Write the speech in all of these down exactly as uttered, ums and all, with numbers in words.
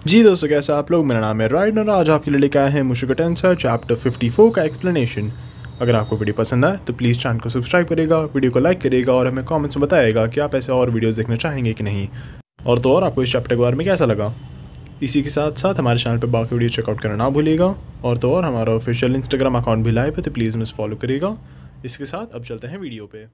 जी दोस्तों, कैसे आप लोग। मेरा नाम है राइड और आज आपके लिए लेकर आए हैं मुश्किल टेंसर चैप्टर चौवन का एक्सप्लेनेशन। अगर आपको वीडियो पसंद आए तो प्लीज़ चैनल को सब्सक्राइब करेगा, वीडियो को लाइक करेगा और हमें कमेंट्स में बताएगा कि आप ऐसे और वीडियोस देखना चाहेंगे कि नहीं, और तो और आपको इस चैप्टर के बारे में कैसा लगा। इसी के साथ साथ हमारे चैनल पर बाकी वीडियो चेकआउट करना ना भूलिएगा, और तो और हमारा ऑफिशियल इंस्टाग्राम अकाउंट भी लाइव है तो प्लीज़ हमें फॉलो करेगा। इसके साथ अब चलते हैं वीडियो पे।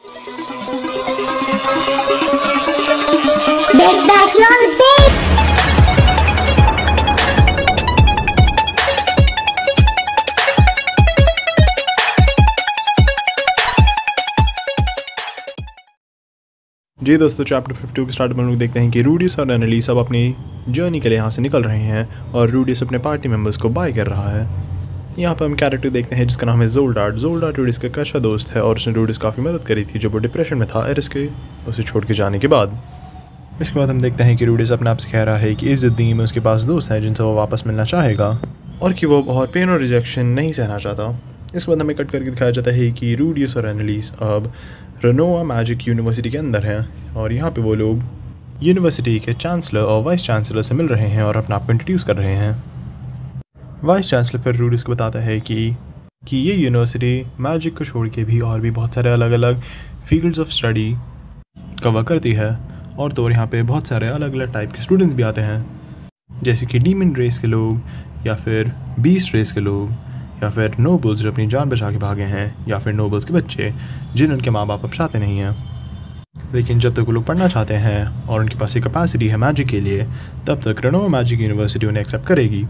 जी दोस्तों, चैप्टर बावन के स्टार्ट में हम लोग देखते हैं कि रूडियस और एनालिस अब अपनी जर्नी के लिए यहाँ से निकल रहे हैं और रूडियस अपने पार्टी मेंबर्स को बाय कर रहा है। यहाँ पर हम कैरेक्टर देखते हैं जिसका नाम है जोल्डार्ट। जोल्डार्ट रूडियस का अच्छा दोस्त है और उसने रूडियस काफ़ी मदद करी थी जब वो डिप्रेशन में था एरिस के उसे छोड़ के जाने के बाद। इसके बाद हम देखते हैं कि रूडियस अपने आप से कह रहा है कि इस ज़िंदगी में उसके पास दोस्त हैं जिनसे वो वापस मिलना चाहेगा और कि वो बहुत पेन और रिजेक्शन नहीं सहना चाहता। इसके बाद हमें कट करके दिखाया जाता है कि रूडियस और एनालिस अब रेनोवा मैजिक यूनिवर्सिटी के अंदर हैं और यहाँ पे वो लोग यूनिवर्सिटी के चांसलर और वाइस चांसलर से मिल रहे हैं और अपना आप को इंट्रोड्यूस कर रहे हैं। वाइस चांसलर फिर रूडियस को बताता है कि कि ये यूनिवर्सिटी मैजिक को छोड़ के भी और भी बहुत सारे अलग अलग फील्ड्स ऑफ स्टडी कवर करती है, और तो और यहाँ पे बहुत सारे अलग अलग टाइप के स्टूडेंट्स भी आते हैं, जैसे कि डीमन रेस के लोग या फिर बीस्ट रेस के लोग या फिर नोबल्स जो अपनी जान बचा के भागे हैं, या फिर नोबल्स के बच्चे जिन उनके माँ बाप अब चाहते नहीं हैं, लेकिन जब तक वो लोग पढ़ना चाहते हैं और उनके पास एक कैपेसिटी है मैजिक के लिए तब तक रेनोवा मैजिक यूनिवर्सिटी उन्हें एक्सेप्ट करेगी।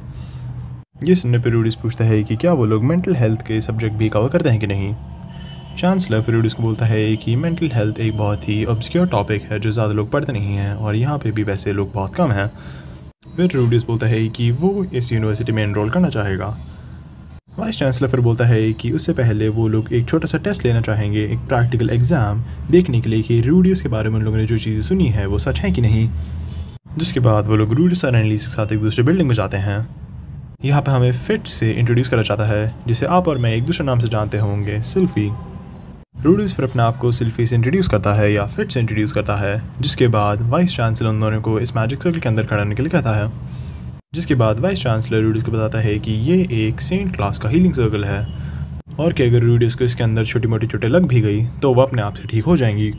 ये सुनने पर रूडियस पूछता है कि क्या वो लोग मेंटल हेल्थ के सब्जेक्ट भी कवर करते हैं कि नहीं। चांसलर फिर रूडियस को बोलता है कि मेंटल हेल्थ एक बहुत ही ऑब्सक्योर टॉपिक है जो ज़्यादा लोग पढ़ते नहीं हैं और यहाँ पे भी वैसे लोग बहुत कम हैं। फिर रूडियस बोलता है कि वो इस यूनिवर्सिटी में एनरोल करना चाहेगा। वाइस चांसलर फिर बोलता है कि उससे पहले वो लोग एक छोटा सा टेस्ट लेना चाहेंगे, एक प्रैक्टिकल एग्ज़ाम देखने के लिए कि रूडियस के बारे में उन लोगों ने जो चीज़ें सुनी है वो सच है कि नहीं। जिसके बाद वो लोग रूडियस और एनालिस के साथ एक दूसरे बिल्डिंग में जाते हैं। यहाँ पे हमें फिट्स से इंट्रोड्यूस करा जाता है जिसे आप और मैं एक दूसरे नाम से जानते होंगे, सिल्फी। रूडियस फिर अपने आप को सिल्फी से इंट्रोड्यूस करता है या फिट से इंट्रोड्यूस करता है, जिसके बाद वाइस चांसलर उन दोनों को इस मैजिक सर्कल के अंदर खड़ा होने के लिए कहता है। जिसके बाद वाइस चांसलर रूडियस को बताता है कि ये एक सेंट क्लास का हीलिंग सर्कल है और कि अगर रूडियस को इसके अंदर छोटी मोटी चोटें लग भी गई तो वह अपने आप से ठीक हो जाएंगी।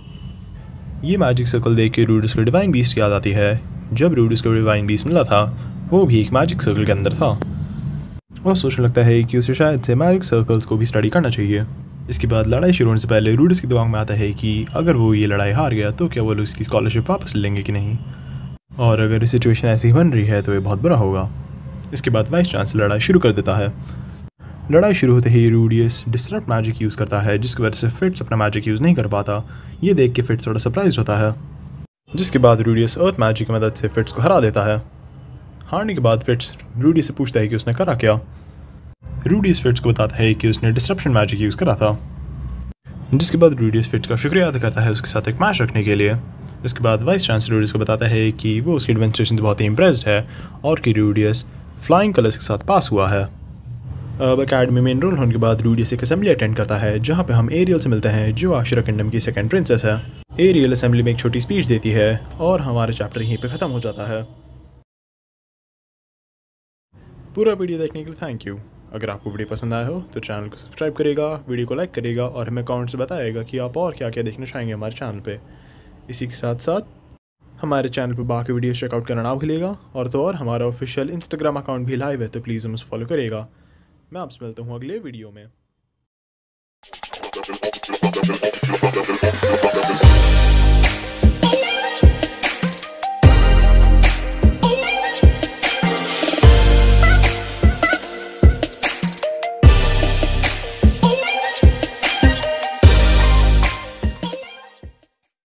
ये मैजिक सर्कल देख के रूडियस को डिवाइन बीस्ट याद आती है। जब रूडियस को डिवाइन बीस्ट मिला था वो भी एक मैजिक सर्कल के अंदर था और सोचने लगता है कि उसे शायद से मैजिक सर्कल्स को भी स्टडी करना चाहिए। इसके बाद लड़ाई शुरू होने से पहले रूडियस के दिमाग में आता है कि अगर वो ये लड़ाई हार गया तो क्या वो लोग इसकी स्कॉलरशिप वापस ले लेंगे कि नहीं, और अगर सिचुएशन ऐसी बन रही है तो ये बहुत बुरा होगा। इसके बाद वाइस चांसलर लड़ाई शुरू कर देता है। लड़ाई शुरू होते ही रूडियस डिस्टर्ब मैजिक यूज़ करता है जिसकी वजह से फिट्स अपना मैजिक यूज़ नहीं कर पाता। ये देख के फिट्स थोड़ा सरप्राइज होता है। जिसके बाद रूडियस अर्थ मैजिक की मदद से फिट्स को हरा देता है। हारने के बाद फिट्स रूडियस से पूछता है कि उसने करा क्या। रूडियस फिट्स को बताता है कि उसने डिस्ट्रप्शन मैजिक यूज़ करा था। जिसके बाद रूडियस फिट्स का शुक्रिया अदा करता है उसके साथ एक मैच रखने के लिए। इसके बाद वाइस चांसलर रूडियस को बताता है कि वो उसकी डेमोंस्ट्रेशन से बहुत ही इम्प्रेस्ड है और कि रूडियस फ्लाइंग कलर्स के साथ पास हुआ है। अब अकेडमी में एनरोल होने के बाद रूडियस एक असेंबली अटेंड करता है जहाँ पे हम एरियल से मिलते हैं जो आशिरा किंगडम की सेकंड प्रिंसेस है। एरियल असेंबली में एक छोटी स्पीच देती है और हमारा चैप्टर यहीं पे ख़त्म हो जाता है। पूरा वीडियो देखने के लिए थैंक यू। अगर आपको वीडियो पसंद आया हो तो चैनल को सब्सक्राइब करेगा, वीडियो को लाइक करेगा और हमें कमेंट से बताएगा कि आप और क्या क्या देखना चाहेंगे हमारे चैनल पे। इसी के साथ साथ हमारे चैनल पर बाकी वीडियो चेकआउट करना ना भूलिएगा, और तो और हमारा ऑफिशियल इंस्टाग्राम अकाउंट भी लाइव है तो प्लीज़ हमें फॉलो करेगा। मैं आपसे मिलता हूँ अगले वीडियो में।